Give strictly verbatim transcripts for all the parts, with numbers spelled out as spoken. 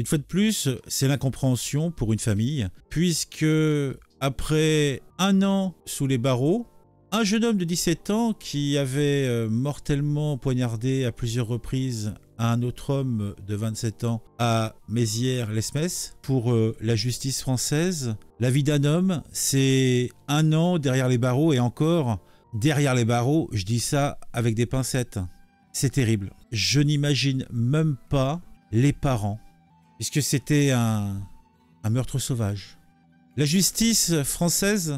Une fois de plus, c'est l'incompréhension pour une famille, puisque après un an sous les barreaux, un jeune homme de dix-sept ans qui avait mortellement poignardé à plusieurs reprises un autre homme de vingt-sept ans à Mézières-l'Esmesse pour la justice française. La vie d'un homme, c'est un an derrière les barreaux et encore derrière les barreaux, je dis ça avec des pincettes. C'est terrible. Je n'imagine même pas les parents, puisque c'était un, un meurtre sauvage. La justice française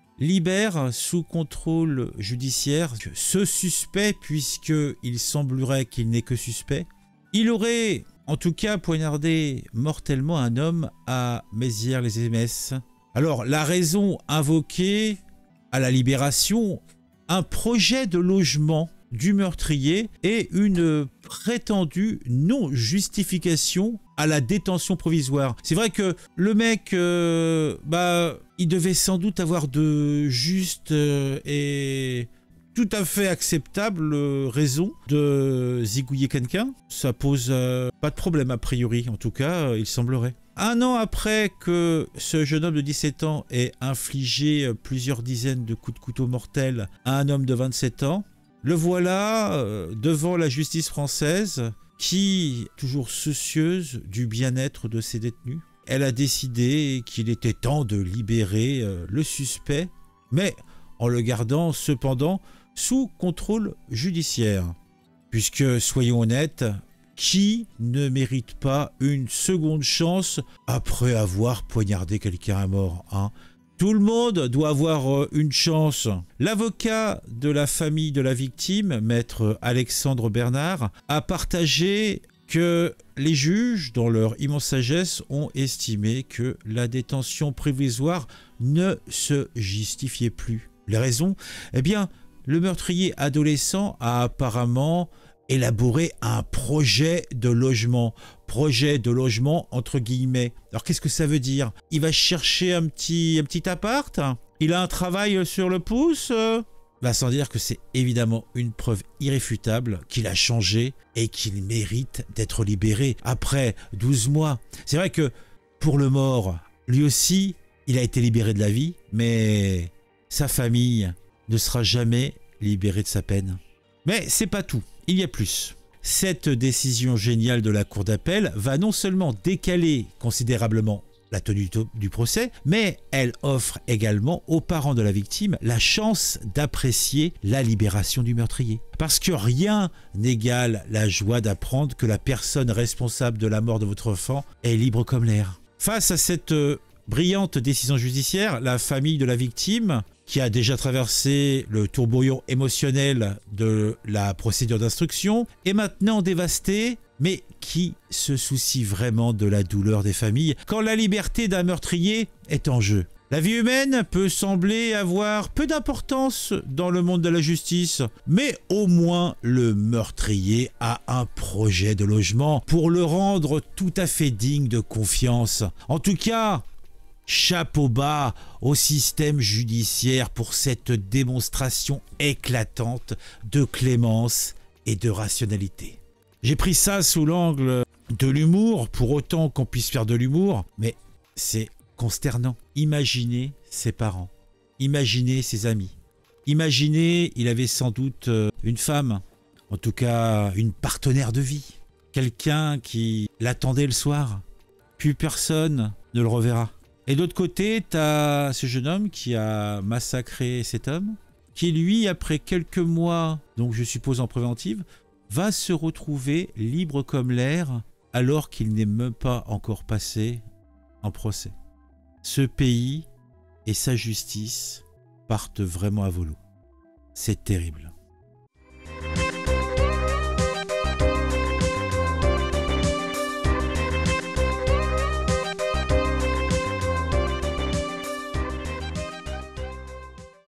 libère sous contrôle judiciaire ce suspect, puisqu'il semblerait qu'il n'est que suspect. Il aurait en tout cas poignardé mortellement un homme à Mézières-les-Esmesses. Alors la raison invoquée à la libération, un projet de logement du meurtrier et une prétendue non-justification à la détention provisoire. C'est vrai que le mec, euh, bah, il devait sans doute avoir de justes euh, et tout à fait acceptables raisons de zigouiller quelqu'un. Ça pose euh, pas de problème a priori, en tout cas, euh, il semblerait. Un an après que ce jeune homme de dix-sept ans ait infligé plusieurs dizaines de coups de couteau mortels à un homme de vingt-sept ans, le voilà euh, devant la justice française qui, toujours soucieuse du bien-être de ses détenus, elle a décidé qu'il était temps de libérer euh, le suspect, mais en le gardant cependant sous contrôle judiciaire. Puisque, soyons honnêtes, qui ne mérite pas une seconde chance après avoir poignardé quelqu'un à mort, hein? Tout le monde doit avoir une chance. L'avocat de la famille de la victime, maître Alexandre Bernard, a partagé que les juges, dans leur immense sagesse, ont estimé que la détention provisoire ne se justifiait plus. Les raisons ? Eh bien, le meurtrier adolescent a apparemment élaboré un projet de logement. Projet de logement entre guillemets. Alors qu'est-ce que ça veut dire? Il va chercher un petit, un petit appart? Il a un travail sur le pouce? Bah, sans dire que c'est évidemment une preuve irréfutable qu'il a changé et qu'il mérite d'être libéré après douze mois. C'est vrai que pour le mort, lui aussi, il a été libéré de la vie, mais sa famille ne sera jamais libérée de sa peine. Mais c'est pas tout, il y a plus. Cette décision géniale de la cour d'appel va non seulement décaler considérablement la tenue du procès, mais elle offre également aux parents de la victime la chance d'apprécier la libération du meurtrier. Parce que rien n'égale la joie d'apprendre que la personne responsable de la mort de votre enfant est libre comme l'air. Face à cette euh, brillante décision judiciaire, la famille de la victime, qui a déjà traversé le tourbillon émotionnel de la procédure d'instruction, est maintenant dévastée, mais qui se soucie vraiment de la douleur des familles quand la liberté d'un meurtrier est en jeu? La vie humaine peut sembler avoir peu d'importance dans le monde de la justice, mais au moins le meurtrier a un projet de logement pour le rendre tout à fait digne de confiance. En tout cas, chapeau bas au système judiciaire pour cette démonstration éclatante de clémence et de rationalité. J'ai pris ça sous l'angle de l'humour, pour autant qu'on puisse faire de l'humour, mais c'est consternant. Imaginez ses parents, imaginez ses amis, imaginez, il avait sans doute une femme, en tout cas une partenaire de vie, quelqu'un qui l'attendait le soir, plus personne ne le reverra. Et d'autre côté, tu as ce jeune homme qui a massacré cet homme, qui lui, après quelques mois, donc je suppose en préventive, va se retrouver libre comme l'air alors qu'il n'est même pas encore passé en procès. Ce pays et sa justice partent vraiment à volo. C'est terrible.